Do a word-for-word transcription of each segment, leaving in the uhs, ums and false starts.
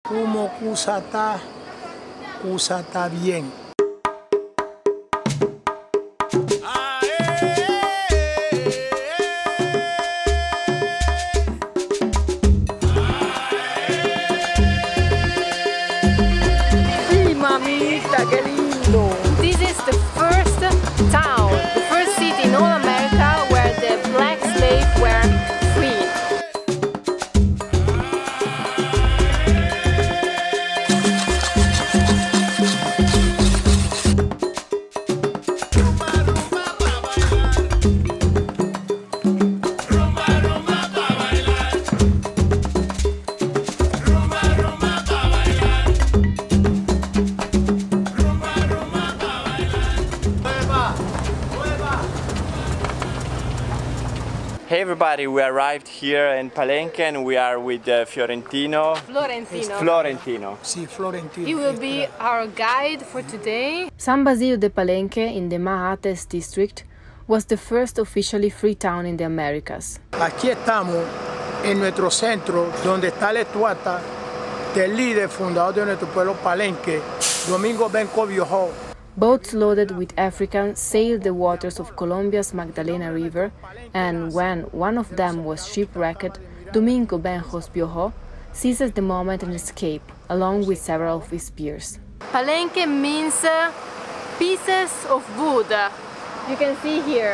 Como cusata, cusata bien. Sí, mamita, qué lindo. This is the first town, the first city in all America where the black slaves were free. Hey everybody, we arrived here in Palenque and we are with uh, Fiorentino. Florentino. Florentino. Sí, Florentino. He will be our guide for today. San Basilio de Palenque in the Mahates district was the first officially free town in the Americas. Aquí estamos en nuestro centro, donde está la estatua del líder fundador de nuestro pueblo Palenque, Domingo Benco Viejo. Boats loaded with Africans sailed the waters of Colombia's Magdalena River, and when one of them was shipwrecked, Domingo Benjos Biojo seizes the moment and escaped, along with several of his peers. Palenque means uh, pieces of wood. You can see here.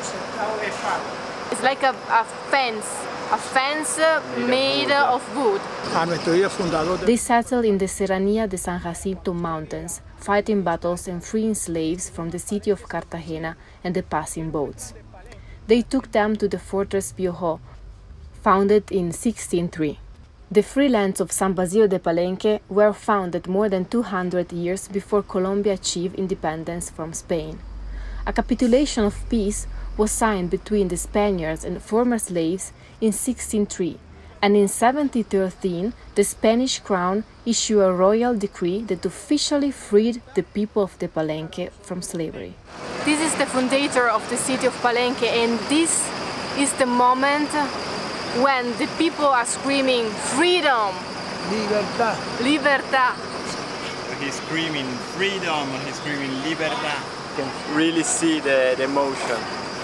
It's like a, a fence, a fence uh, made of wood. A nuestro líder fundador. They settled in the Serranía de San Jacinto mountains, fighting battles and freeing slaves from the city of Cartagena and the passing boats. They took them to the fortress Biojo, founded in sixteen oh three. The free lands of San Basilio de Palenque were founded more than two hundred years before Colombia achieved independence from Spain. A capitulation of peace was signed between the Spaniards and former slaves in sixteen oh three, and in seventeen thirteen the Spanish crown issued a royal decree that officially freed the people of the Palenque from slavery. This is the fundator of the city of Palenque, and this is the moment when the people are screaming freedom, Libertad. libertad. He's screaming freedom, he's screaming libertad. You can really see the, the emotion.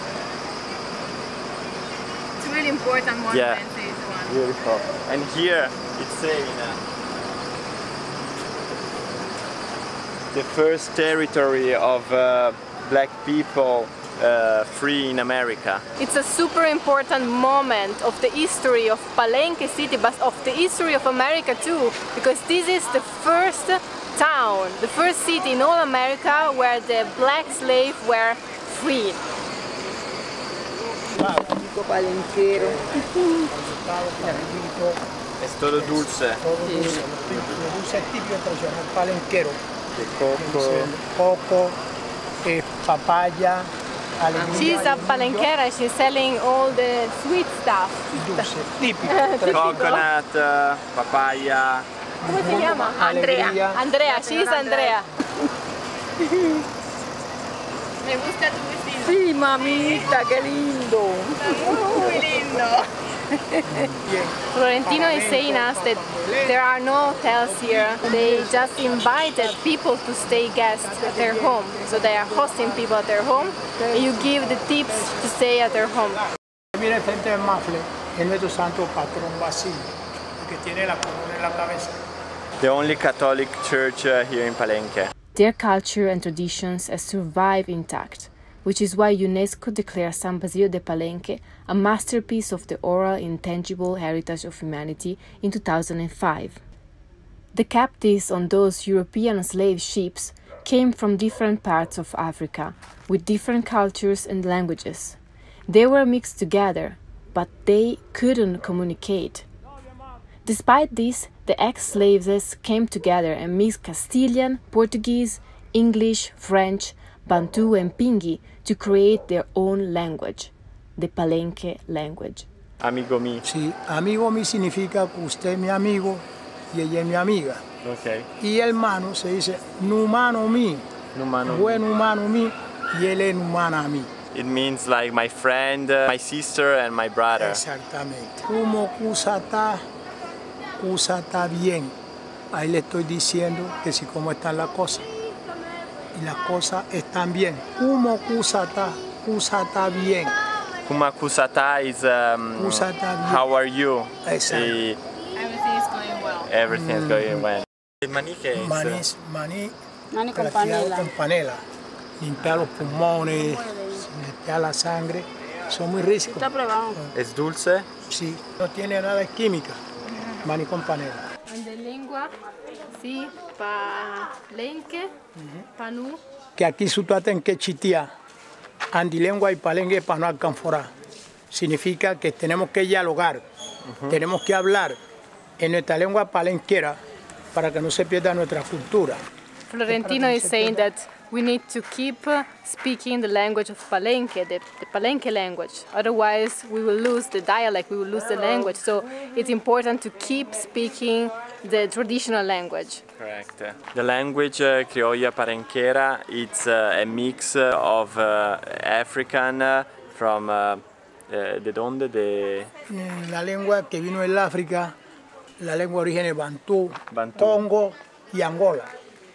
It's a really important moment. Yeah. This one. Beautiful. And here it's saying uh, the first territory of uh, black people uh, free in America. It's a super important moment of the history of Palenque city, but of the history of America too, because this is the first town, the first city in all America where the black slaves were freed. Palenquero. Es todo dulce. Todo dulce, típico, dulce típico tradicional palenquero. De coco. Coco, eh, papaya, alegría. She's a palenquera, she's selling all the sweet stuff. Dulce, típico. Coconut, uh, papaya. ¿Cómo se llama? Alegría. Andrea, she's Andrea. Me gusta tu vestido. Sí, mamita, qué lindo. Muy lindo. Florentino is saying us that there are no hotels here. They just invited people to stay guests at their home. So they are hosting people at their home and you give the tips to stay at their home. Mira el frente del Mafle, es nuestro santo patrón Basilio, que tiene la corona en la cabeza. The only Catholic church uh, here in Palenque. Their culture and traditions have survived intact, which is why UNESCO declared San Basilio de Palenque a masterpiece of the oral intangible heritage of humanity in two thousand five. The captives on those European slave ships came from different parts of Africa, with different cultures and languages. They were mixed together, but they couldn't communicate. Despite this, the ex-slaves came together and mixed Castilian, Portuguese, English, French, Bantu and Pingi to create their own language, the Palenque language. Amigo mi. Sí, amigo mi significa que usted es mi amigo y ella es mi amiga. Okay. Y hermano se dice numano mi, Numano buen mi. humano mi y él es humana mi. It means like my friend, uh, my sister and my brother. Exactamente. Como cusata, cusata bien. Ahí le estoy diciendo que si cómo están las cosas. Y las cosas están bien. Como kusata, kusata bien. Kuma kusata is um, Kusata bien. how are you? Exacto. Y Everything is going well. everything is going well. El maní que es Maní, maní, Maní con plateado panela. con panela. Limpiar los pulmones, limpiar la sangre. Son muy ricos. ¿Está probado? es dulce. Sí, no tiene nada de química. Maní con panela. And the lingua, sí, palenque, panú. Que aquí su en que chitia, andilengua y palenque para no alcanforar. Significa que tenemos que dialogar, tenemos que hablar en nuestra lengua palenquera para que no se pierda nuestra cultura. Florentino is saying that we need to keep uh, speaking the language of Palenque, the, the Palenque language. Otherwise, we will lose the dialect, we will lose the language. So it's important to keep speaking the traditional language. Correct. The language uh, criolla palenquera, it's uh, a mix uh, of uh, African uh, from uh, uh, de donde de La lengua que vino del África, la lengua de origen Bantú, Bantú. Congo y Angola.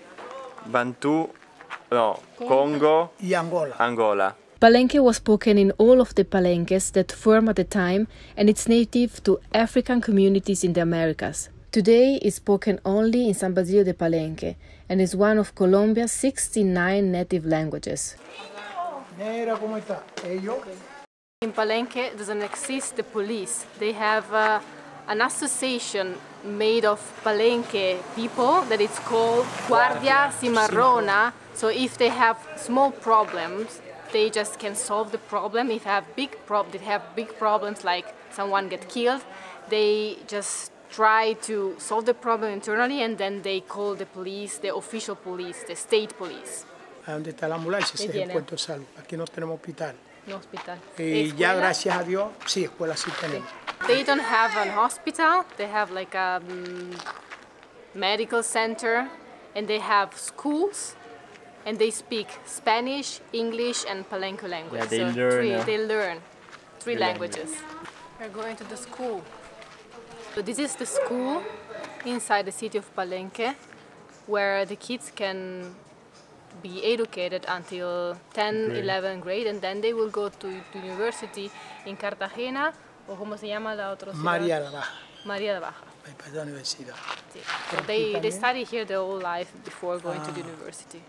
Bantu, no, Congo, Y Angola. Angola. Palenque was spoken in all of the palenques that formed at the time, and it's native to African communities in the Americas. Today it's spoken only in San Basilio de Palenque and is one of Colombia's sixty-nine native languages. Negra, ¿cómo está? Ellos. In Palenque doesn't exist the police. They have uh, an association made of Palenque people that it's called Guardia Cimarrona. So if they have small problems, they just can solve the problem. If have big prob they have big problems like someone get killed, they just try to solve the problem internally and then they call the police, the official police, the state police. ¿Dónde está la ambulancia? ¿Qué Es el tiene? puerto de salud. Aquí no tenemos hospital. No hospital. Y ya Escuela. gracias a Dios, sí, escuela sí tenemos. They don't have an hospital, they have like a um, medical center and they have schools and they speak Spanish, English and Palenque language. Yeah, they so learn, three, uh, they learn three the languages. We're going to the school. So this is the school inside the city of Palenque where the kids can be educated until ten, eleven grade and then they will go to, to university in Cartagena o como se llama la otra ciudad? María la Baja, María de Baja. ahí para la universidad. Sí. So they, they study here their whole life before going to the university.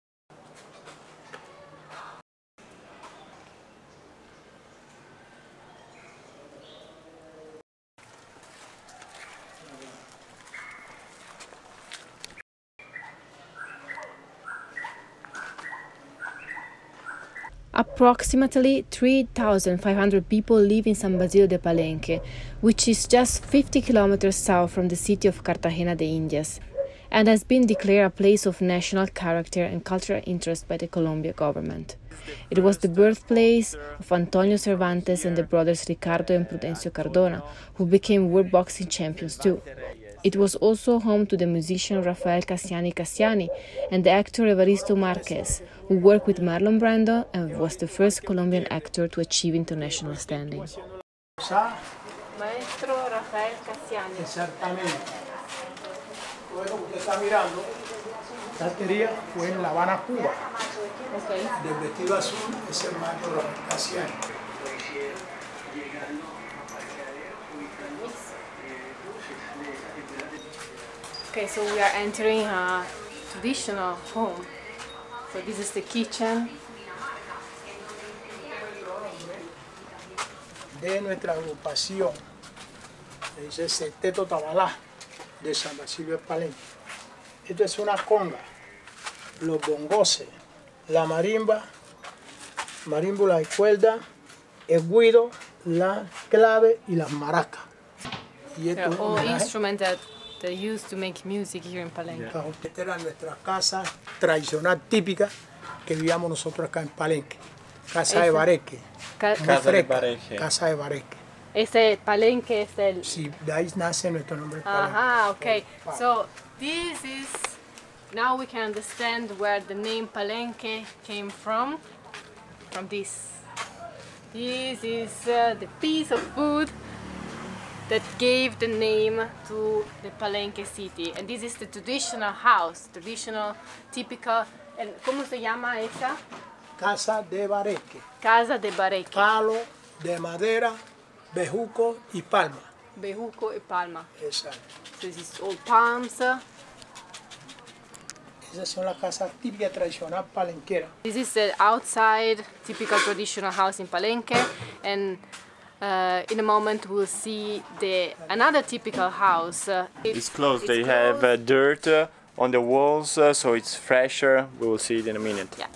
Approximately three thousand five hundred people live in San Basilio de Palenque, which is just fifty kilometers south from the city of Cartagena de Indias, and has been declared a place of national character and cultural interest by the Colombia government. It was the birthplace of Antonio Cervantes and the brothers Ricardo and Prudencio Cardona, who became world boxing champions too. It was also home to the musician Rafael Cassiani Cassiani and the actor Evaristo Marquez, who worked with Marlon Brando and was the first Colombian actor to achieve international standing. Maestro Rafael Cassiani. Exactamente. Todo lo que usted está mirando, la teoría fue en La Habana, Cuba. Okay. Del vestido azul es el maestro Rafael Cassiani. Okay, so we are entering a traditional home. So this is the kitchen. De nuestra agrupación, se dice Sexteto Tabalá, de San Basilio de Palenque. Esto es una conga, los bongoses, la marimba, marímbula de cuerda, el guido, la clave y las maracas. Y esto They're es all homenaje instruments that they use to make music here in Palenque. a usted. Esta era nuestra casa tradicional típica que vivíamos nosotros acá en Palenque. Casa de Esa- bareque, Ca- muy Casa de fresca, bareque. casa de bareque. Este Palenque es el... Sí, de ahí nace nuestro nombre Palenque. Aha, okay. So this is... Now we can understand where the name Palenque came from. From this. This is uh, the piece of food that gave the name to the Palenque city. And this is the traditional house, traditional, typical, and ¿cómo se llama esa? Casa de Bareque. Casa de Bareque. Palo de madera, bejuco y palma. Bejuco y palma. Exacto. So this is all palms. Esas son las casas típicas tradicional palenquera. This is the outside typical traditional house in Palenque, and uh, in a moment we'll see the another typical house. Uh, It's closed. it's They closed. have uh, dirt uh, on the walls, uh, so it's fresher. We will see it in a minute. Yeah.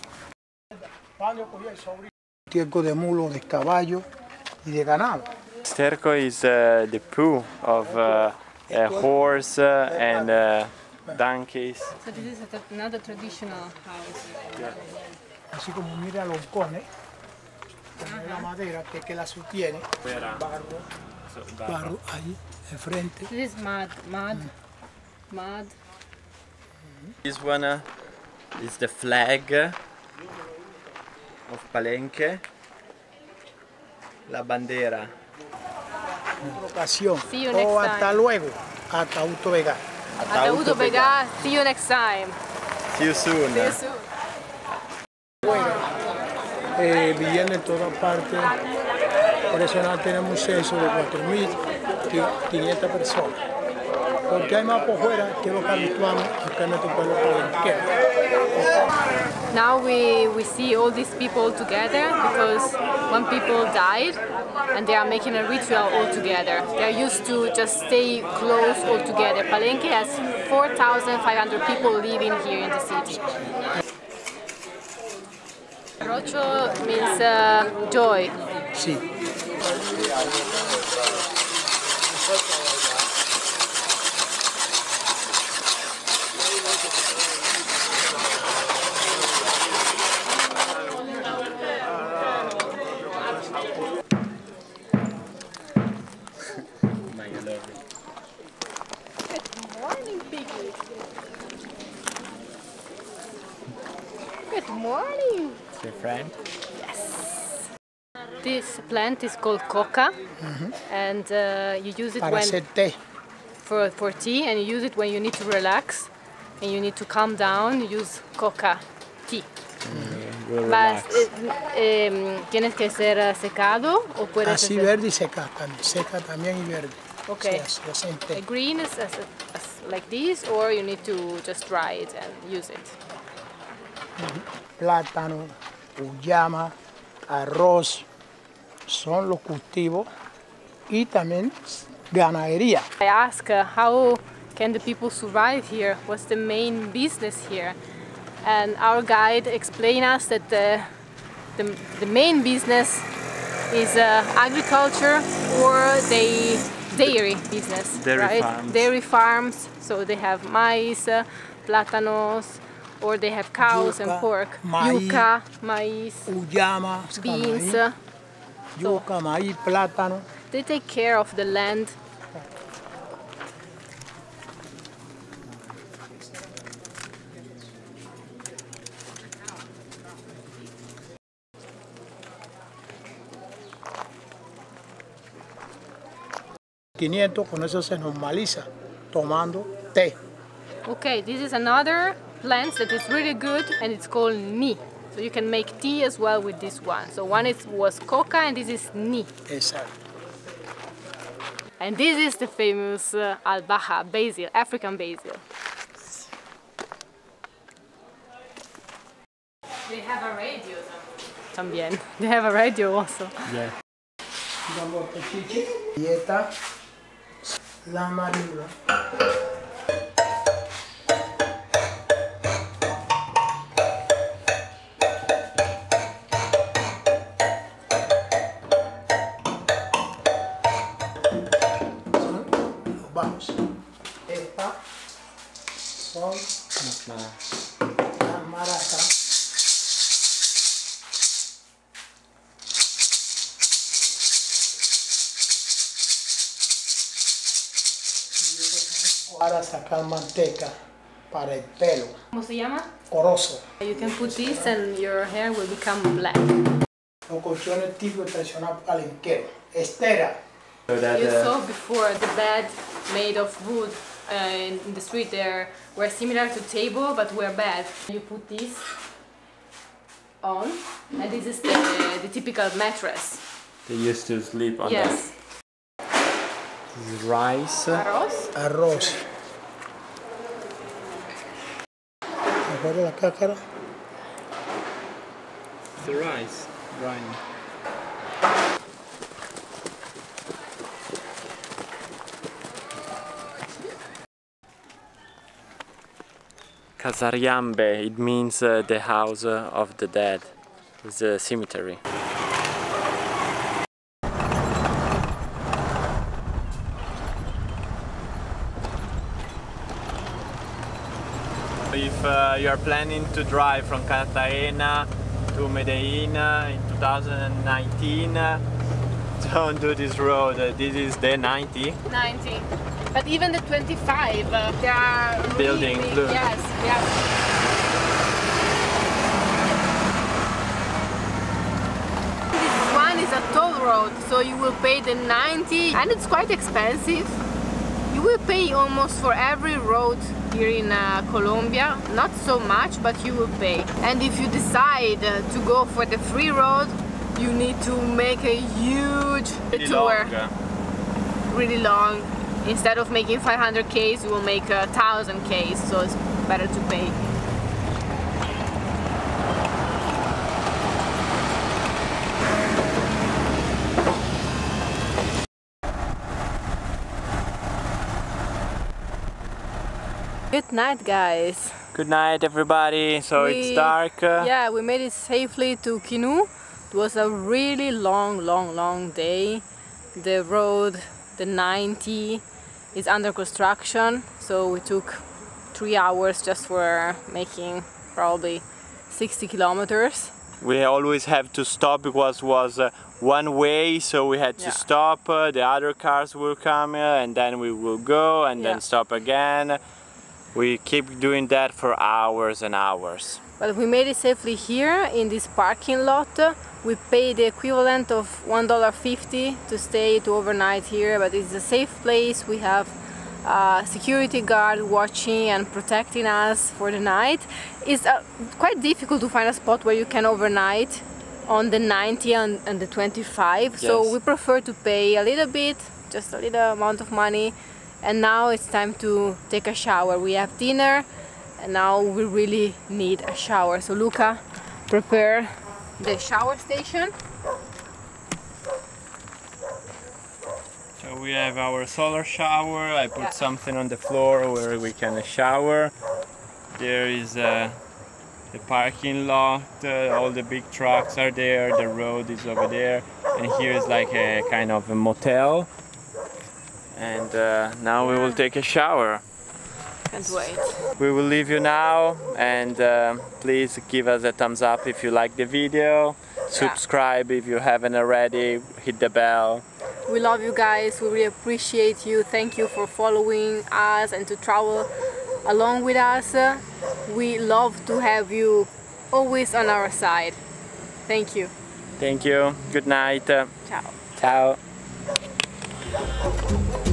Estiércol de mulo, de caballo y de ganado. Sterco is uh, the poo of uh, a horse uh, and uh, donkeys. So this is a, another traditional house. Así como mira los cones, la madera que, que la sostiene, barro, barro ahí, enfrente. This is mud, mud, mud. This one uh, is the flag of Palenque. La bandera. En otra ocasión. See you next O hasta time. luego, hasta Auto Vega. Atauto Vega. See you next time. See you soon. See you soon. Eh, viviendo en todas partes, por eso no tenemos un censo de cuatro mil quinientas personas. Porque hay más por fuera que los que habituamos acá en nuestro pueblo palenquero. Now we, we see all these people together because when people died and they are making a ritual all together. They are used to just stay close all together. Palenque has four thousand five hundred people living here in the city. Rocho means uh, joy. Sí. Good morning. It's your friend. This plant is called coca, mm-hmm. and uh, you use it Para when hacer té. for for tea, and you use it when you need to relax and you need to calm down. You use coca tea. Mm-hmm. We'll Mas, relax. eh, eh, tienes que ser uh, secado o puedes Así hacer- verde y seca también. Seca también y verde. Okay. Sí, así hacen The té. green is as, as like this, or you need to just dry it and use it. Plátano, uyama, arroz, son los cultivos y también ganadería. I ask uh, how can the people survive here? What's the main business here? And our guide explained us that the, the, the main business is uh, agriculture or the dairy business, Dairy right? farms. Dairy farms. So they have maize, uh, plátanos, or they have cows and Yuca, pork. maíz. Yuca, maize, Uyama, beans. maíz, uh, yuca, maíz, plátano. They take care of the land. quinientos, con eso se normaliza, tomando té. Okay, this is another plant that is really good and it's called ni. So you can make tea as well with this one. So one is, was coca and this is ni. Exacto. And this is the famous uh, albahaca, basil, African basil. They have a radio también. They have a radio also. Yeah. Y esta, la marimba. Son los bajos. Estas son las maracas. Para sacar manteca para el pelo, ¿Cómo se llama? corozo. You can put this and your hair will become black. Los colchones típicos tradicional palenquero. Estera, So that, You uh, saw before the bed made of wood uh, in, in the street there were similar to table but were bed. You put this on and this is the, the typical mattress. they used to sleep on Yes. that. This is rice. Arroz. Arroz. Guarda la caccara. The rice. Brine. Casariambe, it means uh, the house uh, of the dead. It's a cemetery. If uh, you are planning to drive from Cartagena to Medellin uh, in two thousand nineteen, uh, don't do this road. Uh, this is the ninety. ninety. But even the twenty-five, uh, they are Building, really, look. yes, yeah. This one is a toll road, so you will pay the ninety, and it's quite expensive. You will pay almost for every road here in uh, Colombia, not so much, but you will pay. And if you decide uh, to go for the free road, you need to make a huge Really tour, long, uh, really long. Instead of making five hundred Ks, you will make a thousand Ks, so it's better to pay. Good night, guys. Good night, everybody. So We- it's dark. Uh, Yeah, we made it safely to Quinu. It was a really long, long, long day. The road, the ninety, is under construction, so we took three hours just for making probably sixty kilometers. We always have to stop because it was uh, one way, so we had to Yeah. stop. Uh, the other cars will come uh, and then we will go and Yeah. then stop again. We keep doing that for hours and hours. But we made it safely here in this parking lot. We paid the equivalent of one dollar fifty to stay to overnight here, but it's a safe place. We have a security guard watching and protecting us for the night. It's uh, quite difficult to find a spot where you can overnight on the ninety and, and the twenty-five, so Yes. we prefer to pay a little bit, just a little amount of money. And now it's time to take a shower. We have dinner and now we really need a shower. So Luca, prepare the shower station. So we have our solar shower. I put Yeah. something on the floor where we can shower. There is uh, the parking lot. Uh, all the big trucks are there. The road is over there. And here is like a kind of a motel. And uh, now we will take a shower. Can't wait. We will leave you now, and uh, please give us a thumbs up if you like the video. Subscribe if you haven't already. Hit the bell. We love you guys. We really appreciate you. Thank you for following us and to travel along with us. We love to have you always on our side. Thank you. Thank you. Good night. Ciao. Ciao.